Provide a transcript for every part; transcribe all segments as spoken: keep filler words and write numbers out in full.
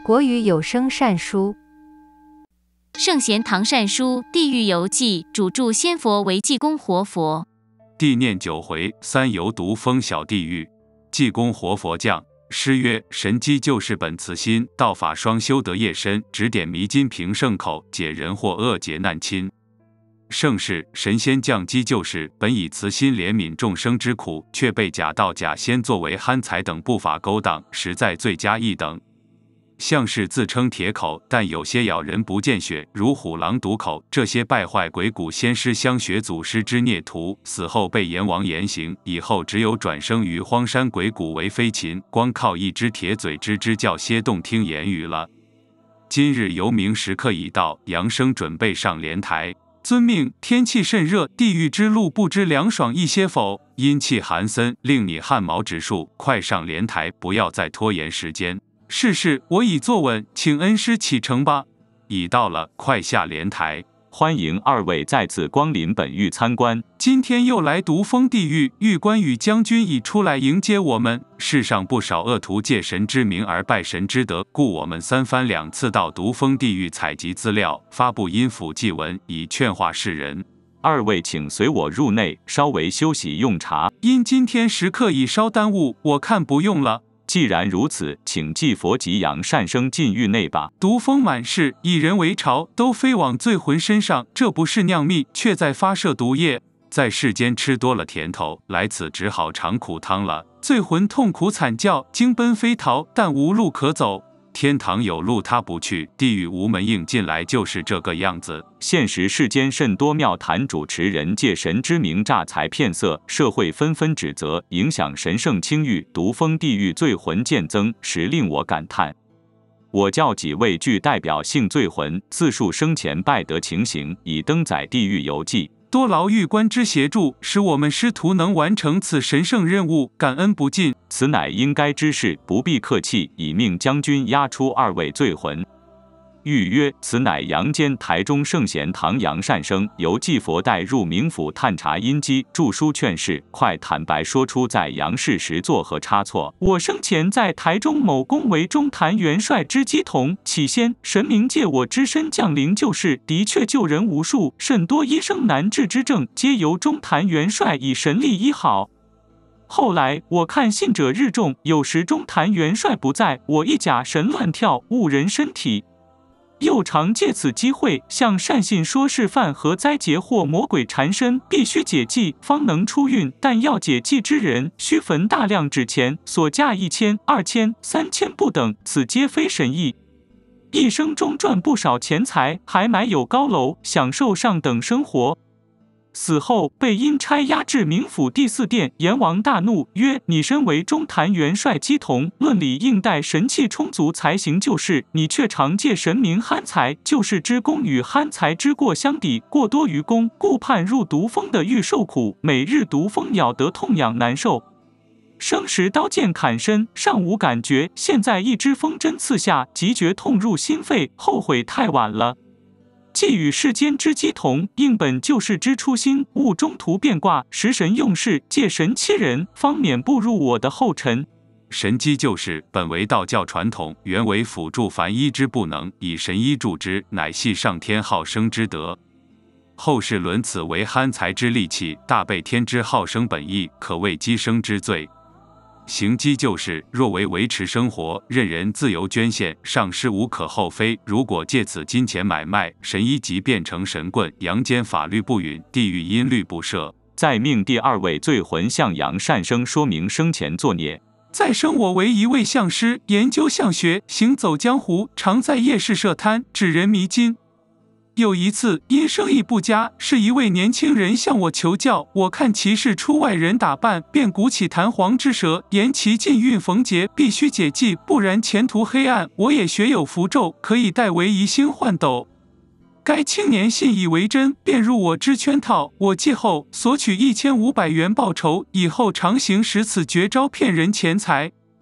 国语有声善书， 圣贤堂善书《地狱游记》，主著仙佛为济公活佛。 地念九回，三游独封小地狱。济公活佛降。诗曰：神机救世本慈心，道法双修得业身，指点迷津平圣口，解人祸恶劫难亲。盛世神仙降机救世，本以慈心怜悯众生之苦，却被假道假仙作为憨财等不法勾当，实在罪加一等。像是自称铁口，但有些咬人不见血，如虎狼毒口。这些败坏鬼谷先师相学祖师之孽徒，死后被阎王严刑，以后只有转生于荒山鬼谷为飞禽，光靠一只铁嘴吱吱叫些动听言语了。今日游冥时刻已到，扬声准备上莲台。遵命，天气甚热，地狱之路不知凉爽一些否？阴气寒森，令你汗毛直竖，快上莲台，不要再拖延时间。是是，我已坐稳，请恩师启程吧。已到了，快下莲台。 欢迎二位再次光临本狱参观。 今天又来独封地狱，狱官与将军已出来迎接我们。世上不少恶徒借神之名而拜神之德，故我们三番两次到独封地狱采集资料，发布阴府祭文，以劝化世人。 二位请随我入内，稍微休息用茶。 因今天时刻已稍耽误，我看不用了。 既然如此，请祭佛及扬善生进狱内吧。 毒蜂满室，以人为巢，都飞往罪魂身上，这不是酿蜜，却在发射毒液。在世间吃多了甜头，来此只好尝苦汤了。罪魂痛苦惨叫，惊奔飞逃，但无路可走。天堂有路他不去，地狱无门应进来，就是这个样子。 现实世间甚多庙坛主持人借神之名诈财骗色，社会纷纷指责，影响神圣清誉，独封地狱，罪魂渐增，实令我感叹。我叫几位具代表性罪魂，自述生前败德情形，以登载地狱游记。 多劳狱官之协助，使我们师徒能完成此神圣任务，感恩不尽。 此乃应该之事，不必客气，以命将军押出二位罪魂。谕曰：此乃阳间台中圣贤堂杨善生，由济佛带入冥府探查阴机，著书劝世，快坦白说出在阳世时作何差错。 我生前在台中某宫为中坛元帅之姬童，起先神明借我之身降临救世，的确救人无数，甚多医生难治之症，皆由中坛元帅以神力医好。后来我看信者日众，有时中坛元帅不在，我一假神乱跳，误人身体。又常借此机会向善信说示范何灾劫或魔鬼缠身，必须解忌方能出运，但要解忌之人，需焚大量纸钱，所价一千、二千、三千不等，此皆非神意。一生中赚不少钱财，还买有高楼，享受上等生活。死后被阴差押至冥府第四殿，阎王大怒，曰：你身为中坛元帅姬童，论理应待神气充足才行救世，你却常借神明憨财，救世之功与憨财之过相抵，过多于功，故判入毒蜂的欲受苦，每日毒蜂咬得痛痒难受。生时刀剑砍身，尚无感觉，现在一支锋针刺下，即觉痛入心肺，后悔太晚了。既与世间之鸡同，应本救世之初心，勿中途变卦，识神用事，借神欺人，方免步入我的后尘。 神机救世本为道教传统，原为辅助凡医之不能，以神医助之，乃系上天好生之德。后世论此为憨财之利器，大被天之好生本意，可谓积生之罪。行机救世，若为维持生活，任人自由捐献，尚是无可厚非。如果借此金钱买卖，神医即变成神棍，阳间法律不允，地狱因律不赦。 再命第二位罪魂向阳善生说明生前作孽。 再生我为一位相师，研究相学，行走江湖，常在夜市设摊，指人迷津。有一次，因生意不佳，是一位年轻人向我求教。我看其是出外人打扮，便鼓起弹簧之舌，言其禁运逢节，必须解忌，不然前途黑暗。我也学有符咒，可以代为移星换斗。该青年信以为真，便入我之圈套。我记后，索取一千五百元报酬，以后常行使此绝招骗人钱财。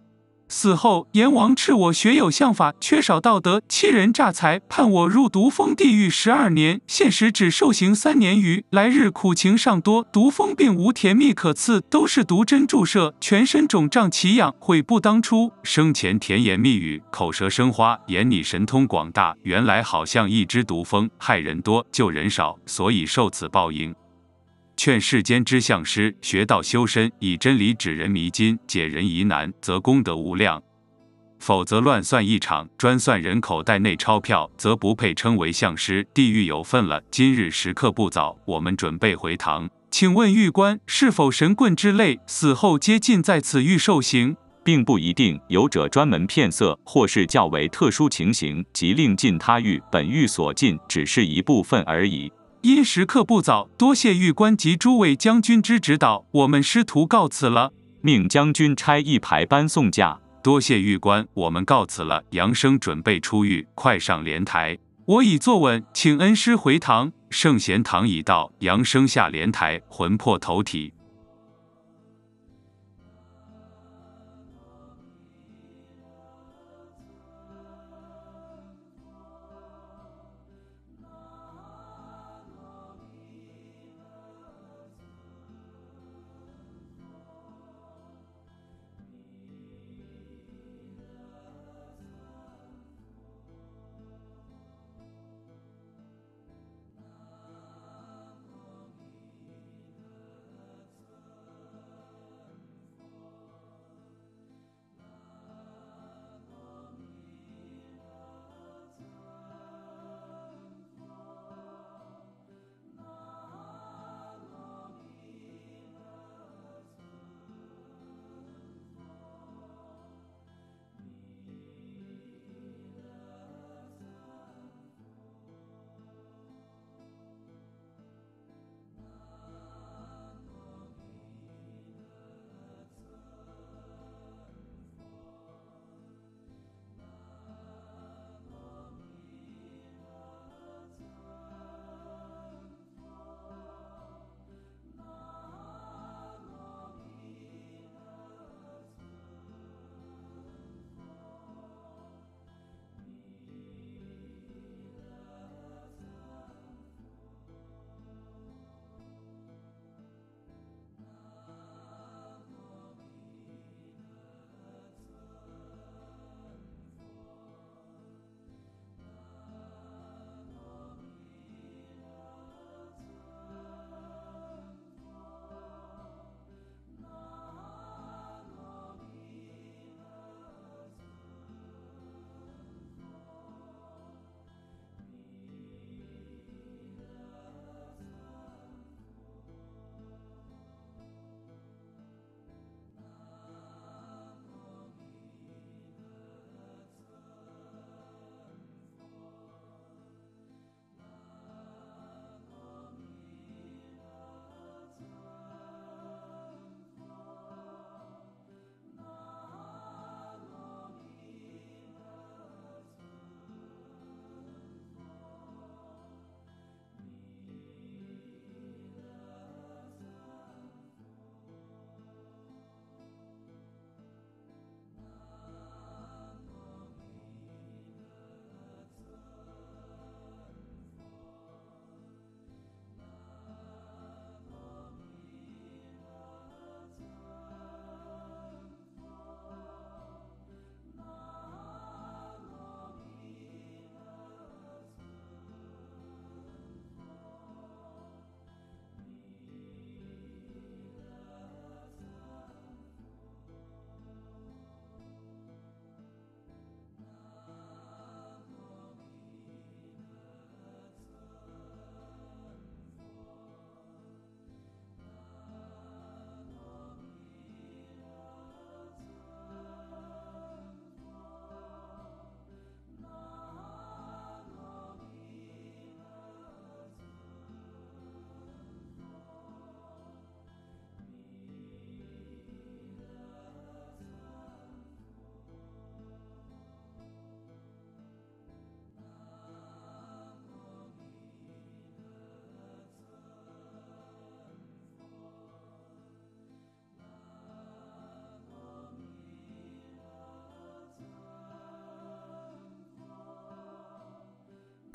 死后，阎王斥我学有相法，缺少道德，欺人诈财，判我入毒蜂地狱十二年，现实只受刑三年余。来日苦情尚多，毒蜂并无甜蜜可赐，都是毒针注射，全身肿胀奇痒，悔不当初。 生前甜言蜜语，口舌生花，言你神通广大，原来好像一只毒蜂，害人多，救人少，所以受此报应。劝世间之相师，学道修身，以真理指人迷津，解人疑难，则功德无量；否则乱算一场，专算人口袋内钞票，则不配称为相师，地狱有份了。今日时刻不早，我们准备回堂。 请问狱官，是否神棍之类，死后皆尽在此狱受刑？ 并不一定，有者专门骗色，或是较为特殊情形，即令进他狱，本狱所禁只是一部分而已。 因时刻不早，多谢狱官及诸位将军之指导，我们师徒告辞了。 命将军差一排班送驾。 多谢狱官，我们告辞了。杨生准备出狱，快上莲台。 我已坐稳，请恩师回堂。 圣贤堂已到，杨生下莲台，魂魄投体。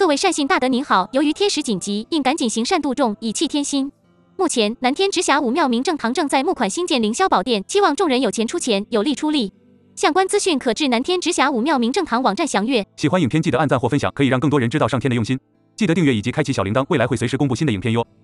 各位善信大德您好，由于天时紧急，应赶紧行善度众，以弃天心。目前南天直辖武庙明正堂正在募款兴建凌霄宝殿，期望众人有钱出钱，有力出力。相关资讯可至南天直辖武庙明正堂网站详阅。 喜欢影片记得按赞或分享，可以让更多人知道上天的用心。记得订阅以及开启小铃铛，未来会随时公布新的影片哟。